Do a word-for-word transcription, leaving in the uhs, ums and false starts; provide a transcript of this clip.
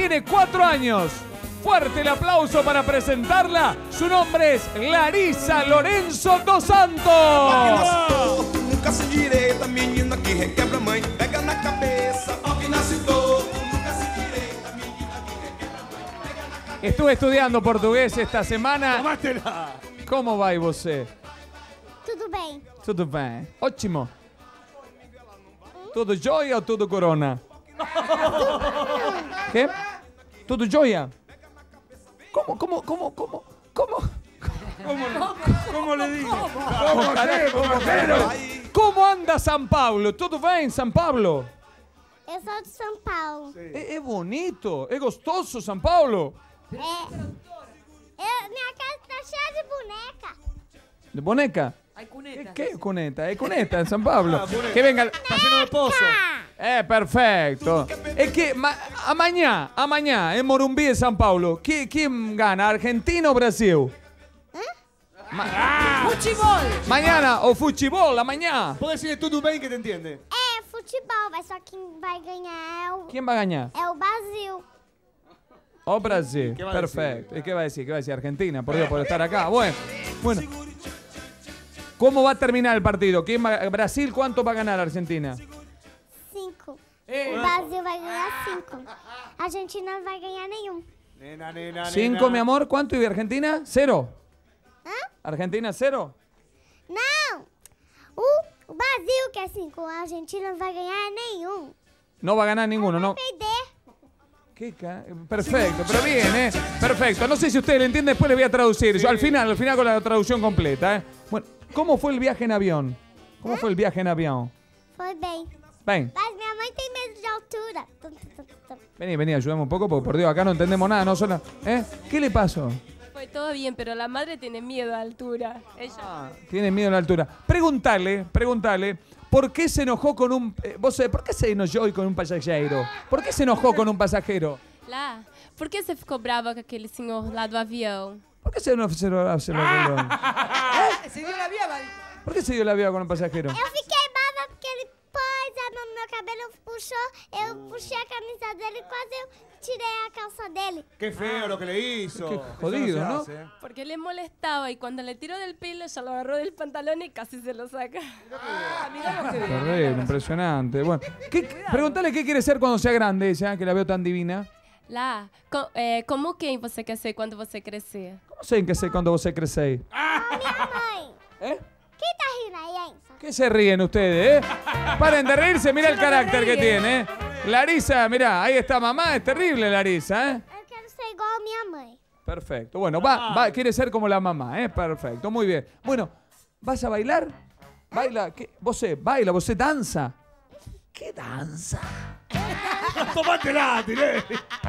tiene cuatro años. Fuerte el aplauso para presentarla. Su nombre es Larissa Lorenzo dos Santos. Nunca se direita, menina que requebra mãe, pega na cabeça, ó que nasce todo. Nunca se direita, menina que requebra mãe, pega na cabeça. Estuve estudiando portugués esta semana. Tomátela. ¿Cómo vai você? Tudo bem. Tudo bem. Ótimo. Tudo jóia ou tudo corona? ¿Qué? ¿Tudo jóia? ¿Cómo, cómo, cómo, cómo, cómo? ¿Cómo, ¿Cómo le digo? ¿Cómo, carajo, cómo, carajo? ¿Cómo anda São Paulo? ¿Tudo bem, São Paulo? Eu sou de São Paulo. É, é bonito, é gostoso São Paulo. É. Eu, minha casa tá cheia de boneca. ¿De boneca? Hay cuneta. ¿Qué cuneta? Es cuneta en San Pablo. Ah, cuneta. Que venga. Está lleno de pozo. Eh, perfecto. Es que ma a mañana, a mañana, en Morumbí de San Paulo, ¿qui- ¿quién gana? ¿Argentina o Brasil? Ma Futebol. mañana o futebol, a mañana. Puedo decirle tudo bem que te entiende. É, futebol, mas só quem vai ganhar é o, ¿Quién va a ganar? é o Brasil. O Brasil. ¿Qué va a Perfecto. ¿Y qué va a decir? ¿Qué va a decir? Argentina, por Dios, por estar acá. Bueno, bueno. ¿Cómo va a terminar el partido? ¿Quién va- Brasil, ¿cuánto va a ganar Argentina? Cinco. O Brasil vai ganhar cinco. A Argentina não vai ganhar nenhum. Nena, nena, Cinco, nena. mi amor. ¿Cuánto? ¿Y Argentina? Cero. Hã? ¿Argentina cero? Não! O, o Brasil quer cinco. A Argentina não vai ganhar nenhum. No va a ganar ninguno, ¿no? Vai perder. ¿Qué ca- Perfecto, pero bien, ¿eh? Perfecto. No sé si usted le entiende, después le voy a traducir. Yo al final, al final con la traducción completa, ¿eh? Bueno, ¿cómo fue el viaje en avión? ¿Cómo fue el viaje en avión? Foi bem. Ven, Mas minha mãe tem medo de altura. vení, vení, ayúdame un poco, porque por Dios, acá no entendemos nada, no solo... ¿Eh? ¿Qué le pasó? Fue todo bien, pero la madre tiene miedo a altura. Ella. Tiene miedo a la altura. Preguntale, preguntale, ¿por qué se enojó con un... eh, vos sabés, ¿por qué se enojó hoy con un pasajero? ¿Por qué se enojó con un pasajero? Lá, por que você ficou brava com aquele senhor lá do avião? ¿Por qué se enojó? Se lo- se lo- Se dio la vía, vale. ¿Por qué se dio la vida con un pasajero? Eu fiquei brava porque ele pôs a mão no meu cabelo, puxou, eu puxei a camisa dele e quase eu tirei a calça dele. Qué feo lo que le hizo. Qué Eso jodido, se ¿no? hace, ¿eh? Porque le molestaba y cuando le tiró del pelo, ella lo agarró del pantalón y casi se lo saca. Ah, mirá lo que Terrible, impresionante. Bueno, ¿qué, pregúntale qué quiere ser cuando sea grande ella, que la veo tan divina. Lá, co é, como quem você quer ser quando você crescer? ¿Cómo sé en qué sé cuando vos se crecéis? Minha mãe, ¿Eh? quem tá rindo aí, hein? ¿Qué se ríen ustedes, eh? Paren de reírse, mira el carácter que tiene, eh. Larissa, mirá, ahí está mamá, es terrible Larissa, eh. Eu quero ser igual a minha mãe. Perfecto, bueno, va, va, quiere ser como la mamá, eh. Perfecto, muy bien. Bueno, ¿vas a bailar? Baila, ¿qué? Vos sé, baila, vos sé, danza. ¿Qué danza? Tomátela, tiré.